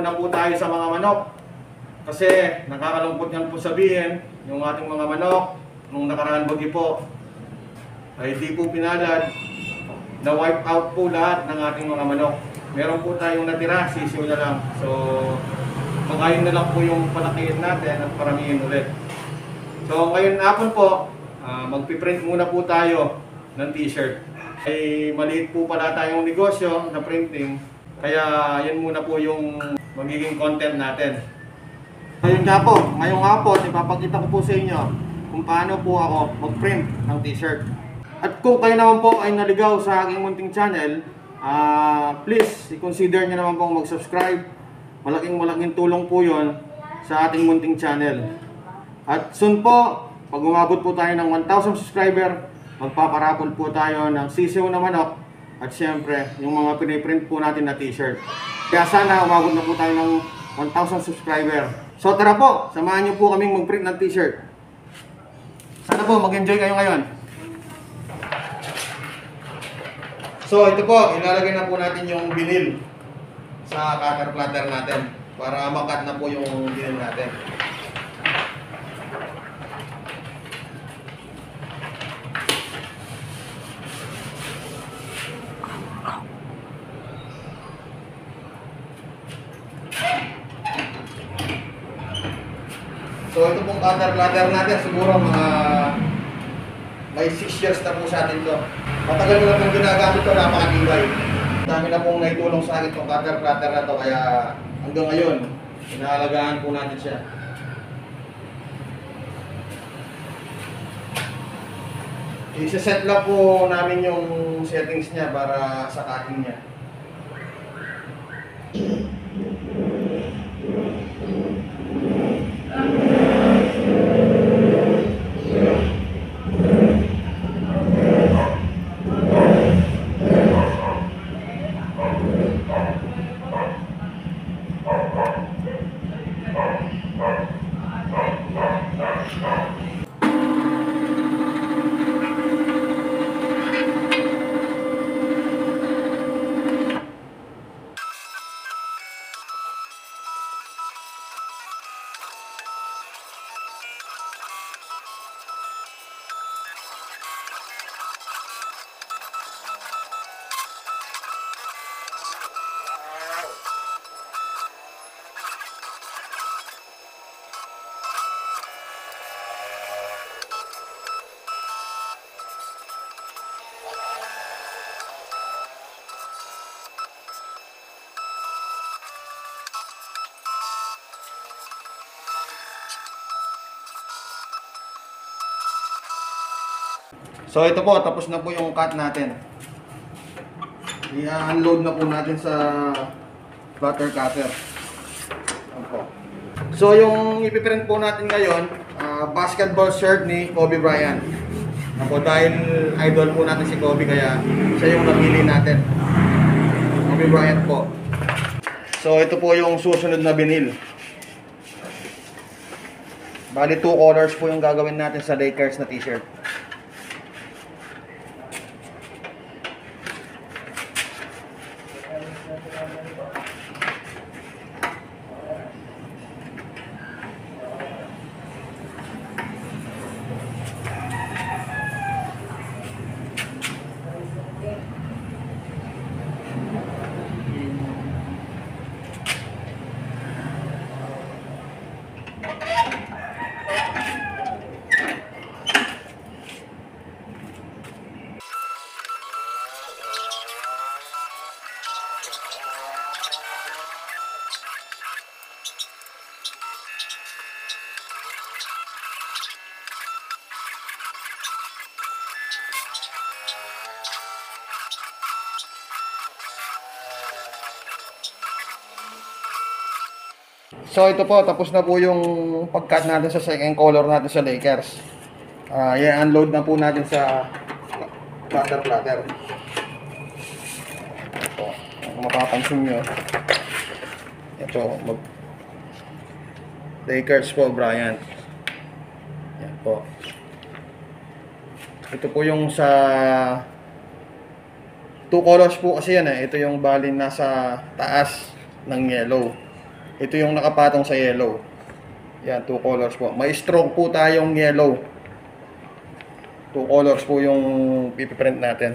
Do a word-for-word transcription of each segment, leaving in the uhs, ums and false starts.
muna po tayo sa mga manok. Kasi nakakalungkot niyang po sabihin, yung ating mga manok, nung nakaraan bagyo po, ay di po pinalad, na wipe out po lahat ng ating mga manok. Meron po tayong natira, sisiw na lang. So, magayon na lang po yung palakihin natin at paramihin ulit. So, ngayon hapon po, uh, magpiprint muna po tayo ng t-shirt. Ay maliit po pala tayong negosyo na printing, kaya yan muna po yung magiging content natin. Ngayon nga po, ngayong hapon, ipapakita ko po sa inyo kung paano po ako mag-print ng t-shirt. At kung kayo naman po ay naligaw sa aking munting channel, uh, please, i-consider nyo naman pong mag-subscribe. Malaking malaking tulong po yon sa ating munting channel. At soon po, pag umabot po tayo ng one thousand subscriber, magpaparapol po tayo ng sisiw na manok at syempre, yung mga piniprint po natin na t-shirt. Kaya sana umabot na po tayo ng one thousand subscriber. So tara po, samahan nyo po kaming mag-print ng t-shirt. Sana po mag-enjoy kayo ngayon. So ito po, ilalagay na po natin yung vinyl sa cutter platter natin para makat na po yung vinyl natin. So ito pong cutter platter natin, siguro mga may six years na po sa atin to. Matagal ko na pong ginagamit to, napakatibay. Dami na pong naitulong sa akin itong cutter platter na to, kaya hanggang ngayon, inaalagaan po natin siya. I-set lang po namin yung settings niya para sa cutting niya. So ito po, tapos na po yung cut natin. I-unload na po natin sa platter cutter. Po. So yung ipiprint po natin ngayon, uh, basketball shirt ni Kobe Bryant. Ako, dahil idol po natin si Kobe, kaya siya yung napili natin. Kobe Bryant po. So ito po yung susunod na vinyl. Bali two colors po yung gagawin natin sa Lakers na t-shirt. So ito po, tapos na po yung pag-cut natin sa second color natin sa Lakers. Uh, i-unload na po natin sa cutter platter. Ito, kung mapapansin nyo, ito, mag Lakers po, Bryant. Yan po. Ito po yung sa two colors po kasi yan eh. Ito yung bali nasa taas ng yellow. Ito yung nakapatong sa yellow. Yan, two colors po. May stroke po tayong yellow. Two colors po yung pipiprint natin.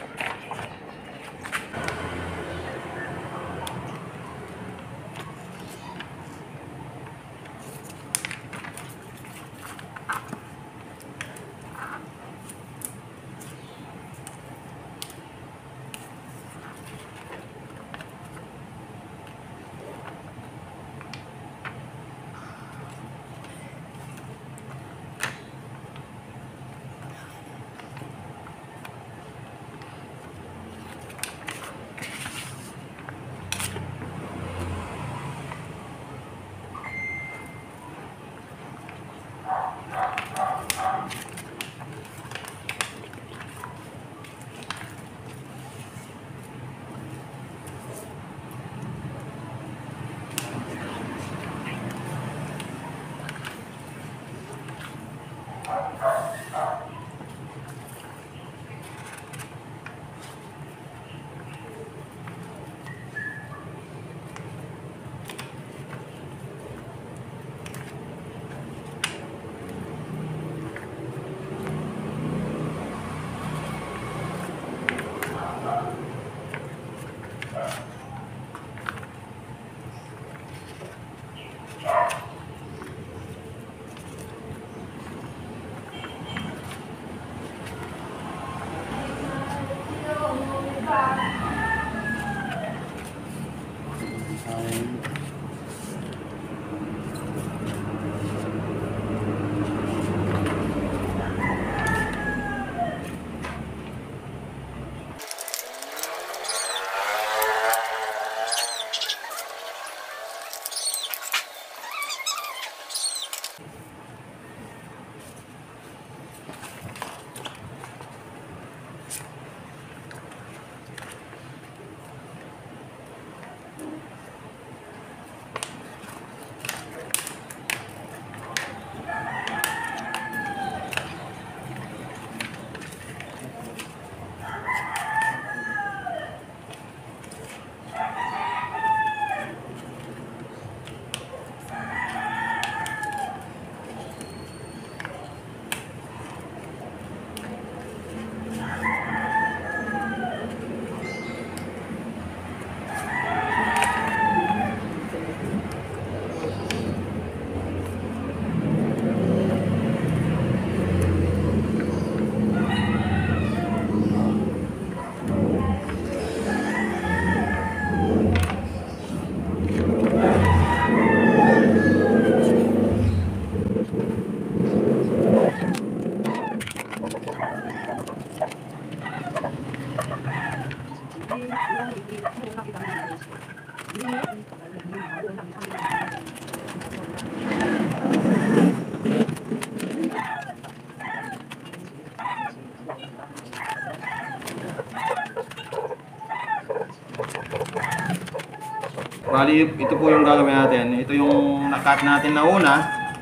Bali, ito po yung gagawin natin. Ito yung nakat natin na una.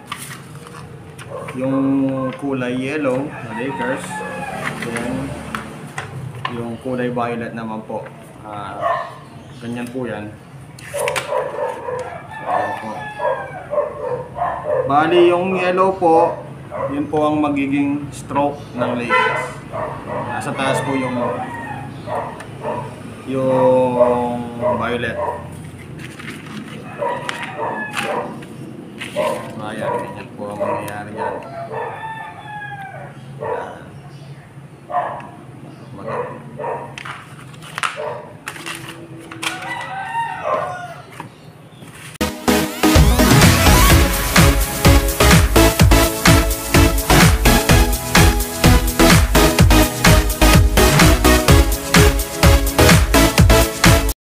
Yung kulay yellow na Lakers. Then, yung kulay violet naman po. Uh, ganyan po yan. So, po. Bali, yung yellow po, yun po ang magiging stroke ng Lakers. Nasa taas po yung yung violet. Ayan, ganyan po ang mangyayari yan.